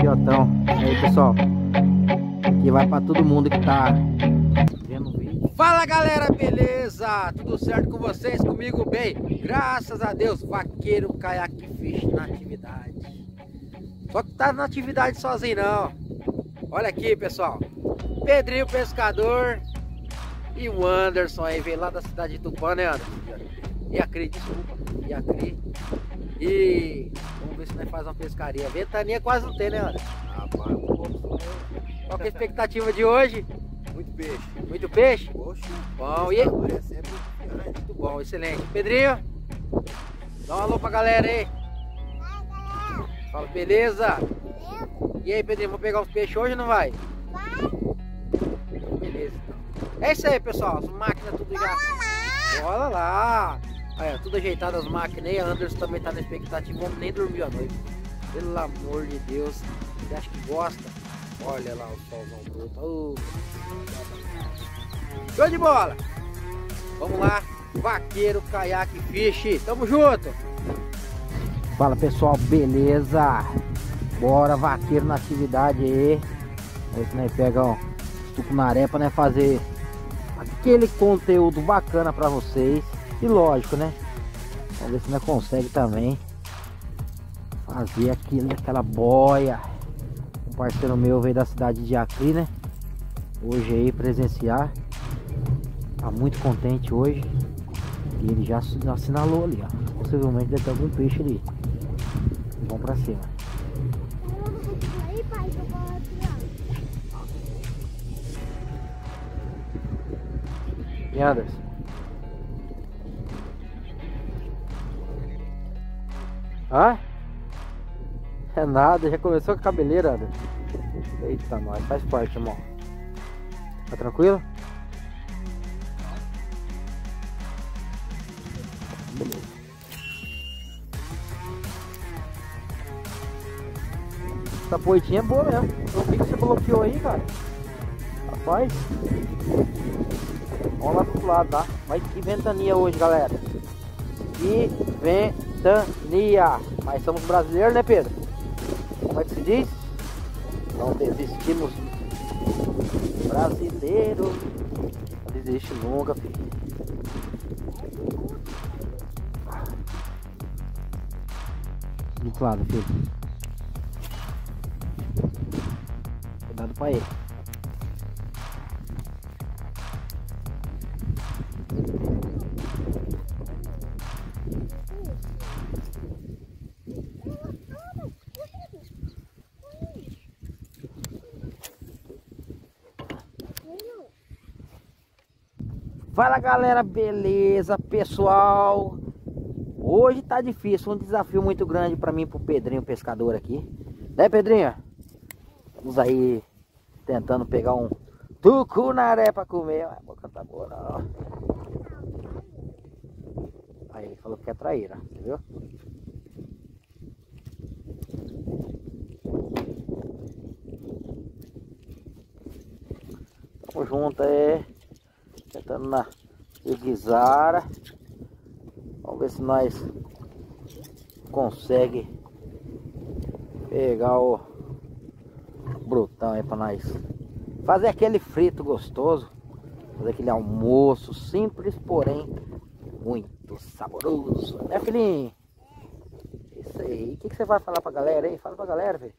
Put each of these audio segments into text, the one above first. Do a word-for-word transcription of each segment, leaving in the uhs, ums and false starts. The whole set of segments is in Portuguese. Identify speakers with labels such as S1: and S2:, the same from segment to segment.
S1: filhotão. E aí, pessoal, aqui vai pra todo mundo que tá vendo o vídeo. Fala, galera, beleza? Tudo certo com vocês? Comigo bem? Graças a Deus. Vaqueiro Kayak Fish na atividade. Só que tá na atividade sozinho não. Olha aqui, pessoal, Pedrinho Pescador e o Anderson aí, veio lá da cidade de Tupã, né, Anderson? E a Cri, desculpa, e a Cri. E vamos ver se nós fazemos uma pescaria. Ventania quase não tem, né, Anderson?
S2: Rapaz,
S1: Qual que é a expectativa de hoje?
S2: muito peixe.
S1: Muito peixe?
S2: Poxa,
S1: Bom, e
S2: é sempre
S1: muito bom, excelente. Pedrinho, dá um alô pra galera aí. Fala, beleza? E aí, Pedrinho, vamos pegar os peixes hoje ou não vai? Beleza, então. É isso aí, pessoal, as máquinas tudo já. Bora lá! Aí, ó, tudo ajeitado, as máquinas aí. A Anderson também tá na expectativa, vamos nem dormir à noite. Pelo amor de Deus, você acha que gosta? Olha lá o solzão bruto. Oh. Show de bola! Vamos lá, Vaqueiro Kayak Fish, tamo junto! Fala, pessoal, beleza? Bora, vaqueiro na atividade aí. Aí que nós pegamos um tucunaré pra nós fazer aquele conteúdo bacana pra vocês. E lógico, né? Vamos ver se nós consegue também fazer aquilo, aquela boia. Um parceiro meu veio da cidade de Acre, né? Hoje aí presenciar. Tá muito contente hoje. E ele já assinalou ali, ó. Possivelmente deve ter algum peixe ali. Vamos pra cima. E Anderson? Ah? É nada, já começou com a cabeleira, Anderson. Eita, nós, faz parte, irmão. Tá tranquilo? Beleza. Essa poitinha é boa mesmo. O que você bloqueou aí, cara? Rapaz. Vamos lá pro outro lado, tá? Mas que ventania hoje, galera. Que ventania. Mas somos brasileiros, né, Pedro? Como é que se diz? Não desistimos. Brasileiro. Não desiste nunca, filho. Do outro lado, filho. Cuidado pra ele. Fala, galera, beleza, pessoal? Hoje tá difícil, um desafio muito grande pra mim e pro Pedrinho Pescador aqui, né, Pedrinho? Estamos aí tentando pegar um tucunaré pra comer. A boca tá boa, não. Aí ele falou que é traíra, viu? Tamo junto aí, tentando na guisara. Vamos ver se nós consegue pegar o brutão aí pra nós fazer aquele frito gostoso, fazer aquele almoço simples, porém muito saboroso, né, filhinho? Isso aí. O que, que você vai falar pra galera aí? Fala pra galera, velho.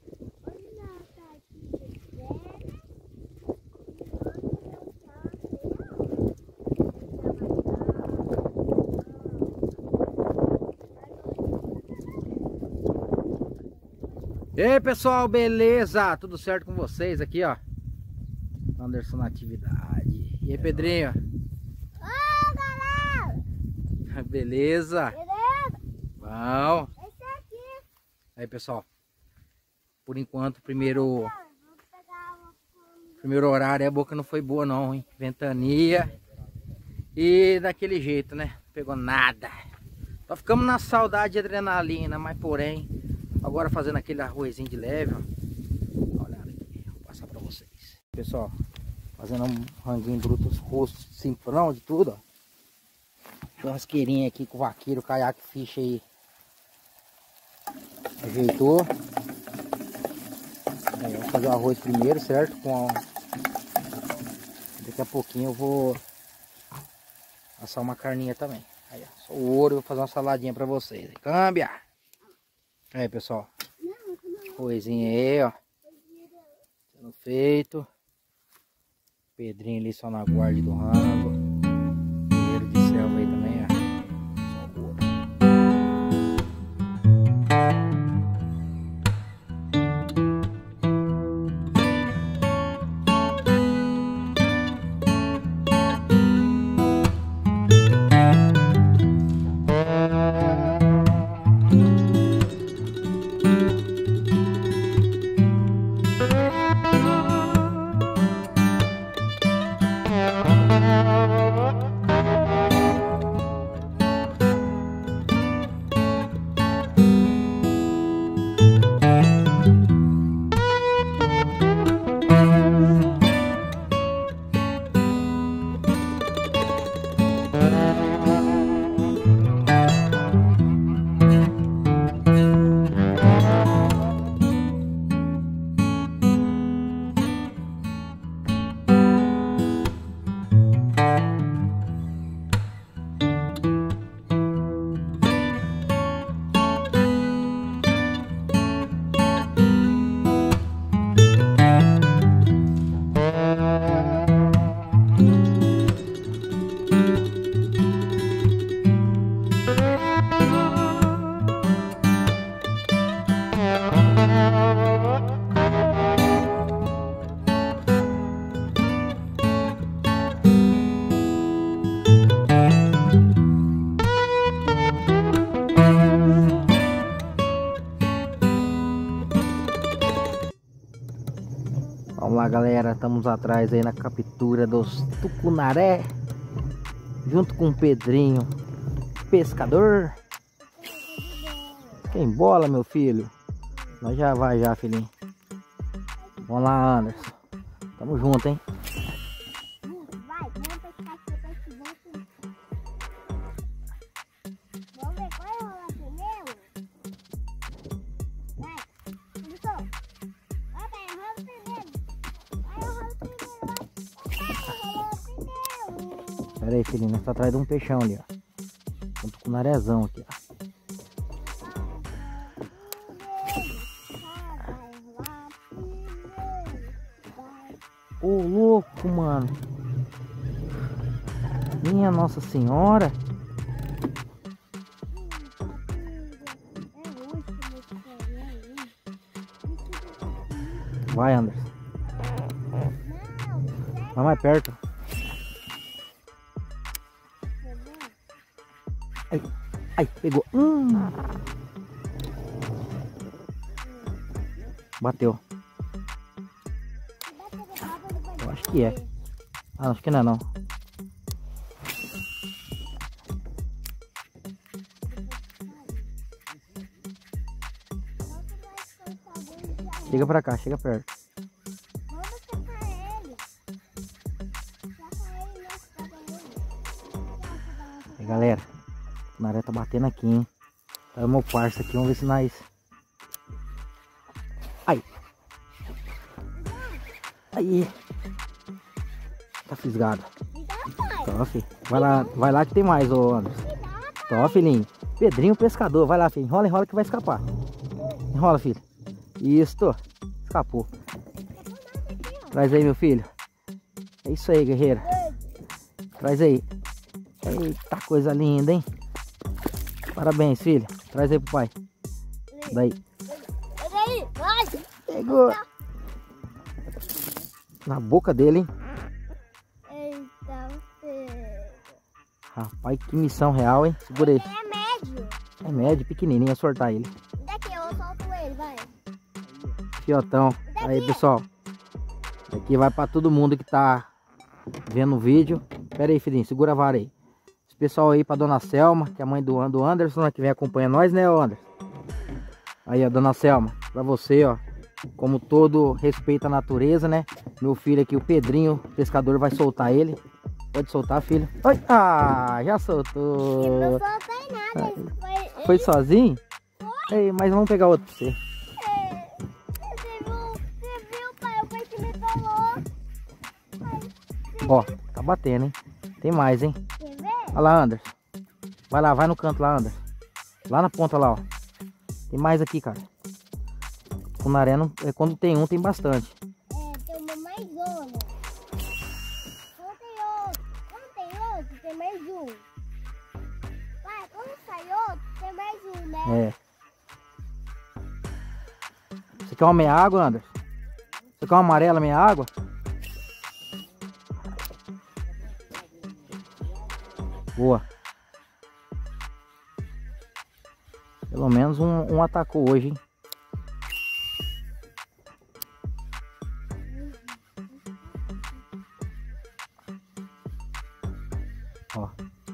S1: E aí, pessoal, beleza? Tudo certo com vocês aqui, ó? Anderson na atividade. E aí, Pedrinho?
S3: Ô, galera!
S1: Beleza?
S3: Beleza?
S1: Bom.
S3: Esse aqui.
S1: Aí, pessoal. Por enquanto, primeiro primeiro horário a boca não foi boa não, hein? Ventania. E daquele jeito, né? Não pegou nada. Só ficamos na saudade de adrenalina, mas porém, agora fazendo aquele arrozinho de leve, ó. Olha aqui, vou passar pra vocês. Pessoal, fazendo um ranguinho bruto, rosto simplão de tudo, ó. Churrasqueirinha aqui com o Vaqueiro Kayak Fish aí. Ajeitou. Aí, vamos fazer o arroz primeiro, certo? Com a... Daqui a pouquinho eu vou assar uma carninha também. Aí, ó, só o ouro, eu vou fazer uma saladinha pra vocês. Câmbia! Aí, pessoal. Arrozinho aí, ó. Sendo feito. Pedrinho ali só na guarda do rango. Guerreiro de selva aí também, ó. Só o ouro. Vamos lá, galera, estamos atrás aí na captura dos tucunaré, junto com o Pedrinho, pescador. Quem bola, meu filho? Nós já vai já, filhinho. Vamos lá, Anderson. Tamo junto, hein?
S3: Vai, vamos pescar aqui pra esse banco. Vamos ver qual é o rolar primeiro? Vai, começou. Vai, vai, rola primeiro. Vai, rola primeiro. Vai, rola primeiro.
S1: Pera aí, filhinho, nós tá atrás de um peixão ali, ó. Junto com o narezão aqui, ó. Ô, louco, mano. Minha Nossa Senhora. Vai, Anderson. Vai mais perto. Ai, ai, pegou. Hum. Bateu. Eu acho que é. Ah, acho que não é não. Chega pra cá, chega perto.
S3: Vamos pescar ele. Pescar ele, nós pegamos ele.
S1: Aí, galera, o naré tá batendo aqui, hein? Tá o meu parça aqui, vamos ver se nós... Aí. Aí. Tá fisgado. Tó, filho. Vai lá, vai lá que tem mais, ô Anderson. Tó, filhinho. Pedrinho pescador. Vai lá, filho. Enrola, enrola que vai escapar. Enrola, filho. Isso. Escapou. Traz aí, meu filho. É isso aí, guerreiro. Traz aí. Eita, coisa linda, hein? Parabéns, filho. Traz aí pro pai. Daí. Pegou. Na boca dele, hein?
S3: Eita, você...
S1: Rapaz, que missão real, hein? Segura aí.
S3: É médio.
S1: É médio, pequenininho, é soltar ele.
S3: Daqui, eu solto ele, vai.
S1: Fiotão. Aí, pessoal. Aqui vai pra todo mundo que tá vendo o vídeo. Pera aí, filhinho, segura a vara aí. Esse pessoal aí pra Dona Selma, que é a mãe do, do Anderson, né, que vem acompanhar nós, né, Anderson? Aí, ó, Dona Selma, pra você, ó. Como todo respeito à natureza, né? Meu filho aqui, o Pedrinho, o pescador, vai soltar ele. Pode soltar, filho. Oi. Ah, já soltou.
S3: Eu não soltei nada. Ele foi,
S1: Foi
S3: ele...
S1: sozinho? Foi. Ei, mas vamos pegar outro pra você.
S3: É, você viu, você
S1: Ó, tá batendo, hein? Tem mais, hein?
S3: Quer ver?
S1: Olha lá, Anderson. Vai lá, vai no canto lá, Anderson. Lá na ponta lá, ó. Tem mais aqui, cara. Tucunaré, não, é, quando tem um, tem bastante.
S3: É, tem uma mais zona. Quando tem outro, quando tem outro, tem mais um. Vai, quando sai outro, tem mais um, né?
S1: É. Você quer uma meia água, Anderson? Você quer uma amarela meia água? Boa. Pelo menos um, um atacou hoje, hein? Ó.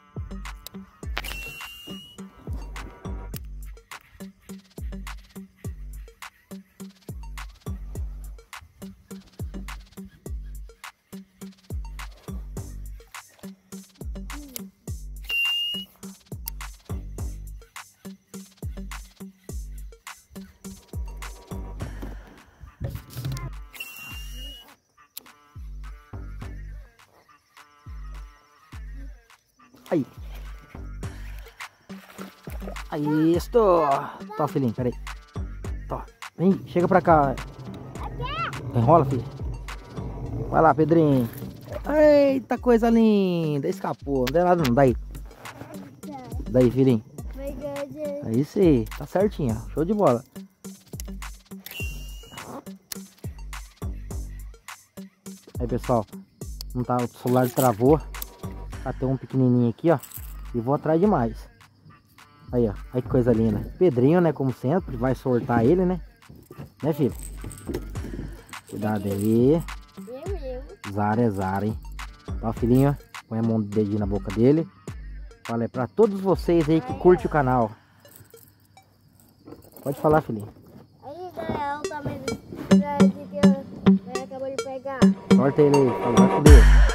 S1: Aí. Aí, estou. Tá, filhinho, peraí. Tá. Vem, chega pra cá. Enrola, filho. Vai lá, Pedrinho. Eita, coisa linda. Escapou. Não deu nada não. Daí. Daí, filhinho. Aí sim. Tá certinho. Ó. Show de bola. Aí, pessoal. Não tá, o celular travou. Até um pequenininho aqui, ó. E vou atrás de mais. Aí, ó. Aí que coisa linda. Pedrinho, né? Como sempre. Vai soltar ele, né? Né, filho? Cuidado aí. Zara é Zara, hein? Ó, filhinho. Põe a mão do dedinho na boca dele. Fala é pra todos vocês aí que curte o canal. Pode falar, filhinho.
S3: Aí, galera, olha o tamanho do que eu acabou de pegar.
S1: Corta ele aí. Fala, vai com Deus.